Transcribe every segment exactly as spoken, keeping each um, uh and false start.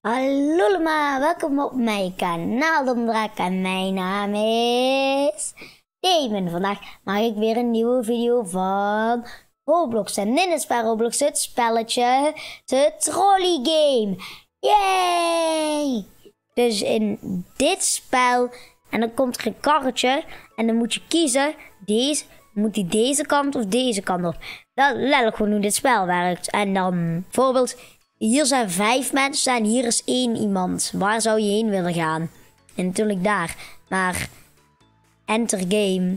Hallo allemaal, welkom op mijn kanaal Domdraak en mijn naam is Damon. Vandaag maak ik weer een nieuwe video van Roblox. En in het spel Roblox het spelletje, de trolley game. Yay! Dus in dit spel, en dan komt er een karretje en dan moet je kiezen, deze, moet die deze kant of deze kant op. Dat is letterlijk gewoon hoe dit spel werkt. En dan bijvoorbeeld... Hier zijn vijf mensen en hier is één iemand. Waar zou je heen willen gaan? En natuurlijk daar. Maar enter game.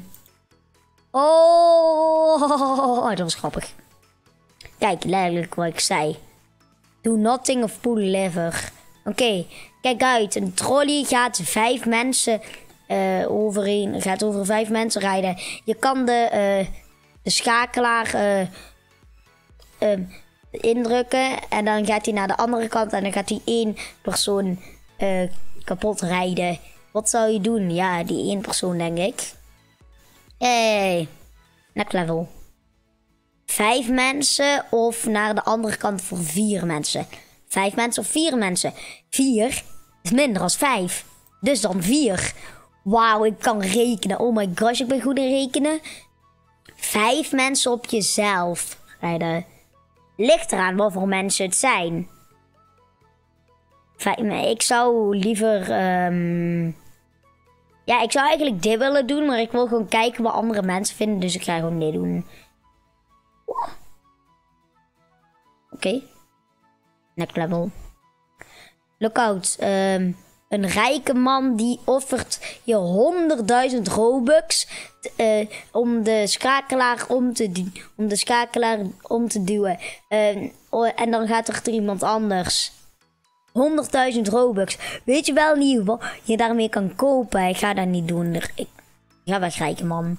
Oh, dat was grappig. Kijk, letterlijk wat ik zei. Do nothing of pull lever. Oké, okay, kijk uit. Een trolley gaat vijf mensen uh, overheen. Gaat over vijf mensen rijden. Je kan de, uh, de schakelaar... Uh, uh, indrukken en dan gaat hij naar de andere kant en dan gaat hij één persoon uh, kapot rijden. Wat zou je doen? Ja, die één persoon denk ik. Hey, next level. Vijf mensen of naar de andere kant voor vier mensen. Vijf mensen of vier mensen. Vier is minder dan vijf. Dus dan vier. Wauw, ik kan rekenen. Oh my gosh, ik ben goed in rekenen. Vijf mensen op jezelf rijden. Ligt eraan wat voor mensen het zijn. Ik zou liever... Um... Ja, ik zou eigenlijk dit willen doen. Maar ik wil gewoon kijken wat andere mensen vinden. Dus ik ga gewoon dit doen. Oké. Okay. Next level. Lookout. Um, een rijke man die offert je honderdduizend Robux uh, om de schakelaar om te, om de schakelaar om te duwen. Uh, en dan gaat er iemand anders. honderdduizend Robux. Weet je wel niet wat je daarmee kan kopen? Ik ga dat niet doen. Ik ga wegrijken, man.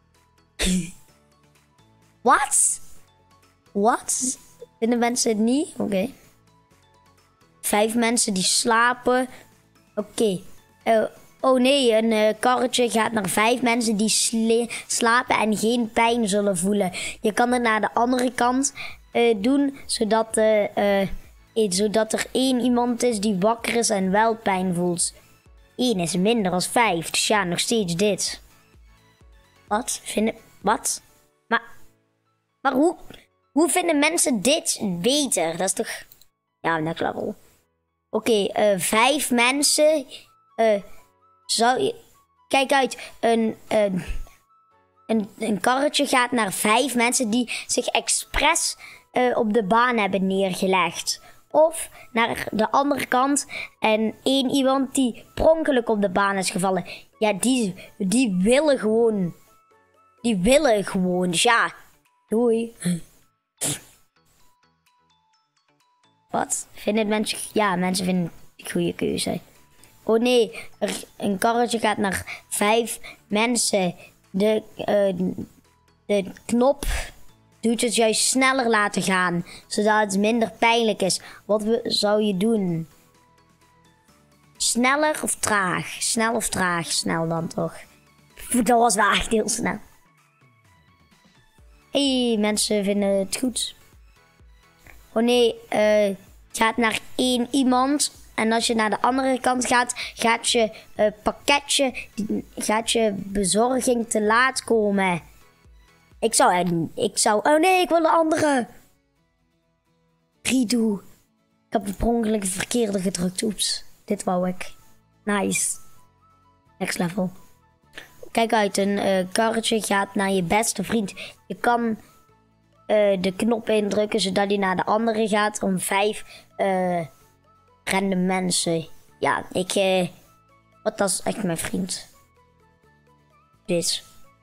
Wat? Wat? Vinden mensen het niet? Oké. Okay. Vijf mensen die slapen. Oké. Okay. Uh, oh nee, een uh, karretje gaat naar vijf mensen die slapen en geen pijn zullen voelen. Je kan het naar de andere kant uh, doen, zodat, uh, uh, zodat er één iemand is die wakker is en wel pijn voelt. Eén is minder dan vijf, dus ja, nog steeds dit. Wat? Vinden... Wat? Maar... Maar hoe... Hoe vinden mensen dit beter? Dat is toch... Ja, next level. Oké, okay, uh, vijf mensen. Uh, zou je... Kijk uit. Een, uh, een, een karretje gaat naar vijf mensen die zich expres uh, op de baan hebben neergelegd. Of naar de andere kant. En één iemand die per ongeluk op de baan is gevallen. Ja, die, die willen gewoon. Die willen gewoon. Dus ja, doei. Wat? Vinden mensen... Ja, mensen vinden het een goede keuze. Oh nee, er, een karretje gaat naar vijf mensen. De, uh, de knop doet het juist sneller laten gaan. Zodat het minder pijnlijk is. Wat we, zou je doen? Sneller of traag? Snel of traag? Snel dan toch? Dat was wel echt heel snel. Hé, hey, mensen vinden het goed. Oh nee, uh, het gaat naar één iemand. En als je naar de andere kant gaat, gaat je uh, pakketje, gaat je bezorging te laat komen. Ik zou, ik zou, oh nee, ik wil de andere. Redo. Ik heb per ongeluk het verkeerde gedrukt. Oeps, dit wou ik. Nice. Next level. Kijk uit, een uh, karretje gaat naar je beste vriend. Je kan... Uh, de knop indrukken zodat hij naar de andere gaat om vijf uh, random mensen. Ja, ik... Uh, wat dat is echt mijn vriend. Dit.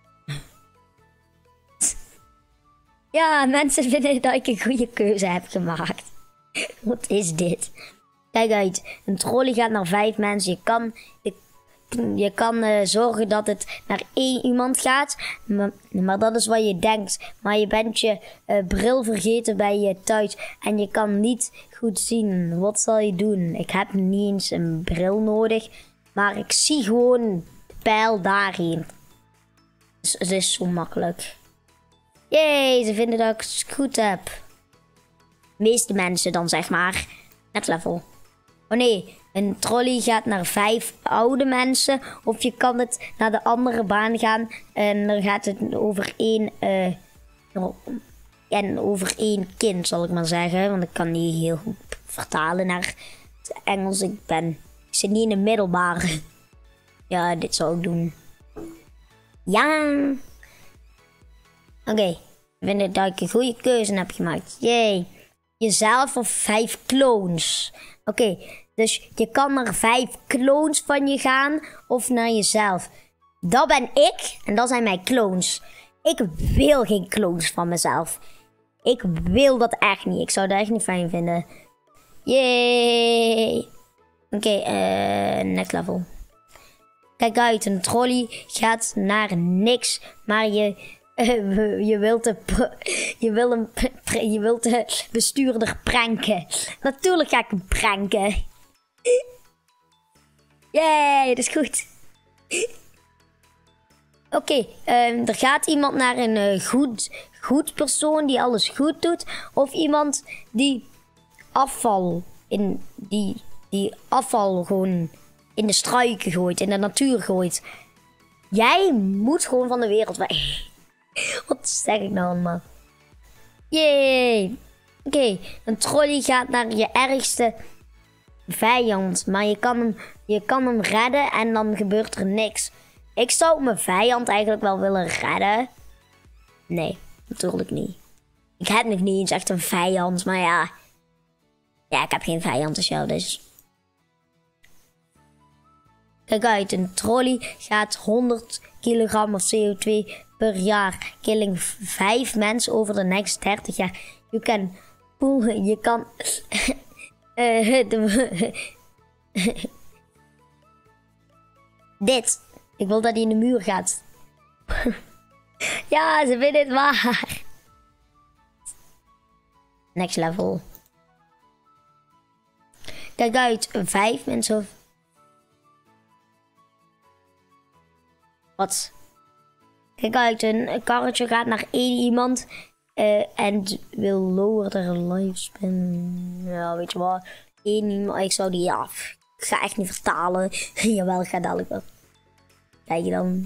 Ja, mensen vinden dat ik een goede keuze heb gemaakt. Wat is dit? Kijk uit, een trolley gaat naar vijf mensen. Je kan... Je, Je kan uh, zorgen dat het naar één iemand gaat. Maar, maar dat is wat je denkt. Maar je bent je uh, bril vergeten bij je thuis. En je kan niet goed zien. Wat zal je doen? Ik heb niet eens een bril nodig. Maar ik zie gewoon de pijl daarheen. Dus het is zo makkelijk. Jee, ze vinden dat ik het goed heb. De meeste mensen dan zeg maar. Net level. Oh nee, een trolley gaat naar vijf oude mensen. Of je kan het naar de andere baan gaan. En dan gaat het over één... Uh, en over één kind, zal ik maar zeggen. Want ik kan niet heel goed vertalen naar het Engels. Ik ben... Ik zit niet in de middelbare. Ja, dit zou ik doen. Ja. Oké. Okay. Ik vind dat ik een goede keuze heb gemaakt. Yay. Jezelf of vijf clones. Oké. Okay. Dus je kan naar vijf clones van je gaan. Of naar jezelf. Dat ben ik. En dat zijn mijn clones. Ik wil geen clones van mezelf. Ik wil dat echt niet. Ik zou dat echt niet fijn vinden. Yay. Oké, okay, uh, next level. Kijk uit, een trolley gaat naar niks. Maar je, uh, je wilt de, je wil een, je wilt de bestuurder pranken. Natuurlijk ga ik hem pranken. Yay, dat is goed. Oké, okay, uh, er gaat iemand naar een uh, goed, goed persoon die alles goed doet. Of iemand die afval in die... Die afval gewoon in de struiken gooit, in de natuur gooit. Jij moet gewoon van de wereld weg. Wat zeg ik nou allemaal? Yay. Oké, okay, een trolley gaat naar je ergste vijand. Maar je kan, hem, je kan hem redden en dan gebeurt er niks. Ik zou mijn vijand eigenlijk wel willen redden. Nee, natuurlijk niet. Ik heb nog niet eens echt een vijand, maar ja. Ja, ik heb geen vijand als jou, dus... Kijk uit, een trolley gaat honderd kilogram of C O twee per jaar. Killing vijf mensen over de next dertig jaar. Je kan poelen, je kan... uh, Dit. Ik wil dat hij in de muur gaat. Ja, ze vinden het waar. Next level. Kijk uit, vijf mensen of... Wat? Kijk uit, een karretje gaat naar één iemand uh, en wil lower their lifespan. Ja, weet je wat? Eén iemand, ik zou die, ja, ik ga echt niet vertalen. Jawel, ik ga dadelijk wel. Kijk je dan.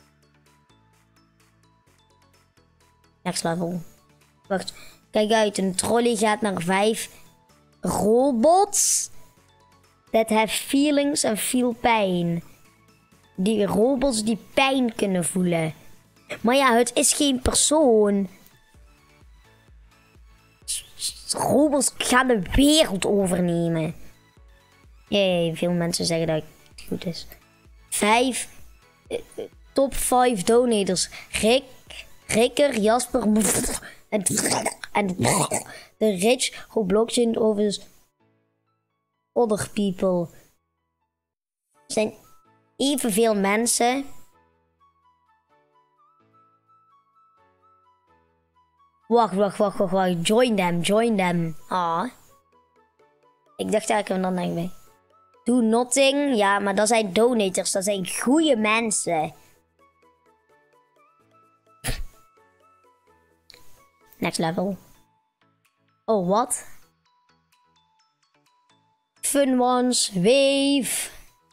Next level. Wacht, kijk uit, een trolley gaat naar vijf robots that have feelings en feel pain. Die robots die pijn kunnen voelen. Maar ja, het is geen persoon. Robots gaan de wereld overnemen. Jee, veel mensen zeggen dat het goed is. Vijf. Uh, top vijf donators. Rick, Rikker, Jasper. En, en de rich who blockchain over other people. Zijn evenveel mensen. Wacht, wacht, wacht, wacht, wacht. Join them, join them. Ah. Ik dacht eigenlijk dan denk ik. Do nothing. Ja, maar dat zijn donators. Dat zijn goede mensen. Next level. Oh, wat? Fun ones. Wave.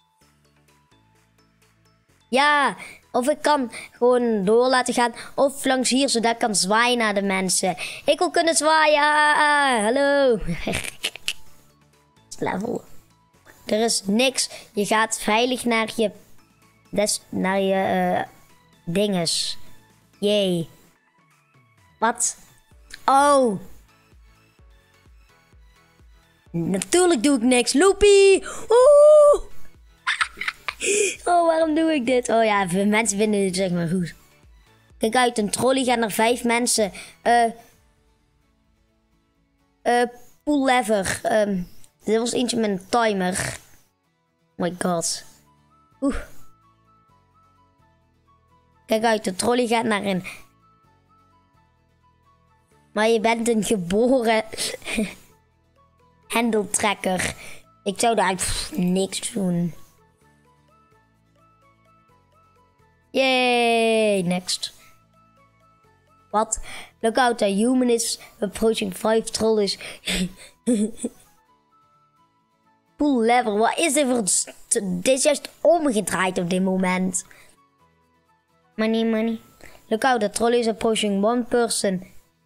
Ja, of ik kan gewoon door laten gaan. Of langs hier, zodat ik kan zwaaien naar de mensen. Ik wil kunnen zwaaien. Ah, hallo. Level. Er is niks. Je gaat veilig naar je... Des, naar je... Uh, dinges. Jee. Wat? Oh. Natuurlijk doe ik niks. Loopie. Oeh. Oh, waarom doe ik dit? Oh ja, mensen vinden dit zeg maar goed. Kijk uit, een trolley gaat naar vijf mensen. Eh... Uh, uh, pull lever. Um, dit was eentje met een timer. Oh my god. Oeh. Kijk uit, de trolley gaat naar een... Maar je bent een geboren... hendeltrekker. Ik zou daar pff, niks doen. Yay, next. Wat? Look out, a human is approaching five trolleys. Pool level. Wat is dit voor... Dit is juist omgedraaid op dit moment. Money, money. Look out, the trolley is approaching one person.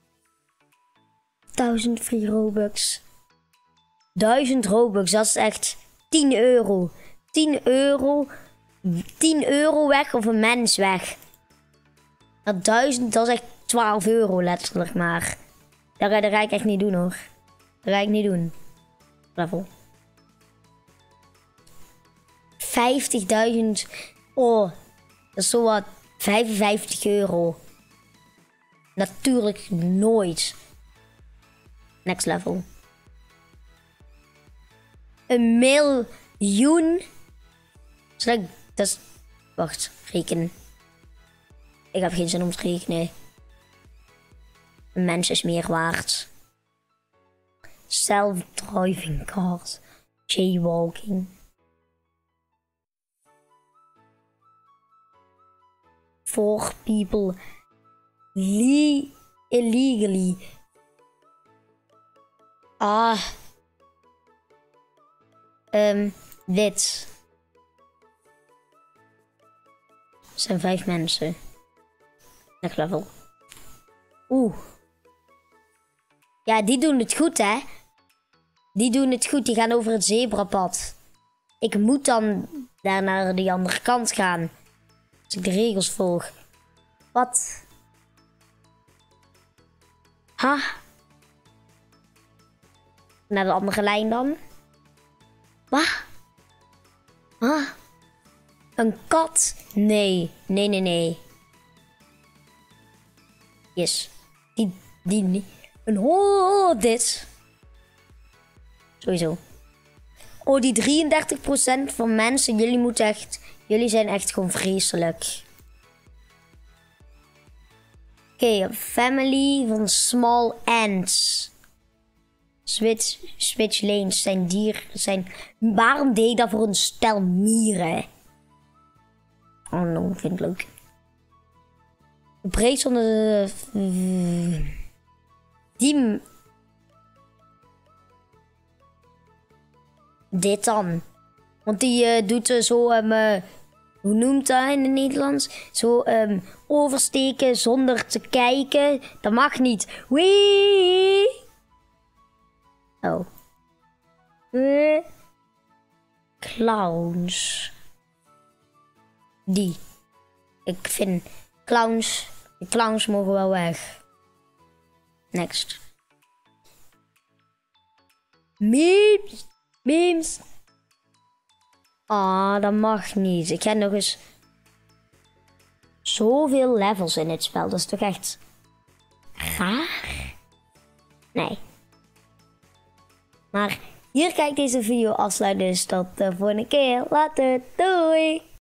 duizend free Robux. duizend Robux, dat is echt tien euro. tien euro. tien euro weg of een mens weg. Dat duizend, dat is echt twaalf euro letterlijk maar. Dat ga, dat ga ik echt niet doen hoor. Dat ga ik niet doen. Level. vijftigduizend. Oh, dat is zo wat vijfenvijftig euro. Natuurlijk nooit. Next level. Een miljoen. Zal ik, dat is, wacht, rekenen. Ik heb geen zin om te rekenen. Een mens is meer waard. Self-driving cars. Jaywalking. Four people le illegally. Ah. Um, dit. Er zijn vijf mensen. Next level. Oeh. Ja, die doen het goed, hè? Die doen het goed. Die gaan over het zebrapad. Ik moet dan daar naar die andere kant gaan. Als ik de regels volg. Wat? Ha? Naar de andere lijn dan? Wat? Ah. Een kat? Nee. Nee, nee, nee. Yes. Die, die, die. Een ho, dit. Sowieso. Oh, die drieëndertig procent van mensen. Jullie moeten echt... Jullie zijn echt gewoon vreselijk. Oké, okay, family van small ants. Switch, switch lanes zijn dier. Zijn, waarom deed ik dat voor een stel mieren? Oh no, ik vind het leuk. Breed onder de... Die... Dit dan. Want die uh, doet uh, zo... Um, uh, hoe noemt dat in het Nederlands? Zo um, oversteken zonder te kijken. Dat mag niet. Wee! Oh. Uh, clowns. Die. Ik vind clowns... De clowns mogen wel weg. Next. Memes. Memes. Ah, dat mag niet. Ik heb nog eens... Zoveel levels in het spel. Dat is toch echt... raar? Nee. Maar hier ga ik deze video afsluiten. Dus tot de volgende keer. Later. Doei.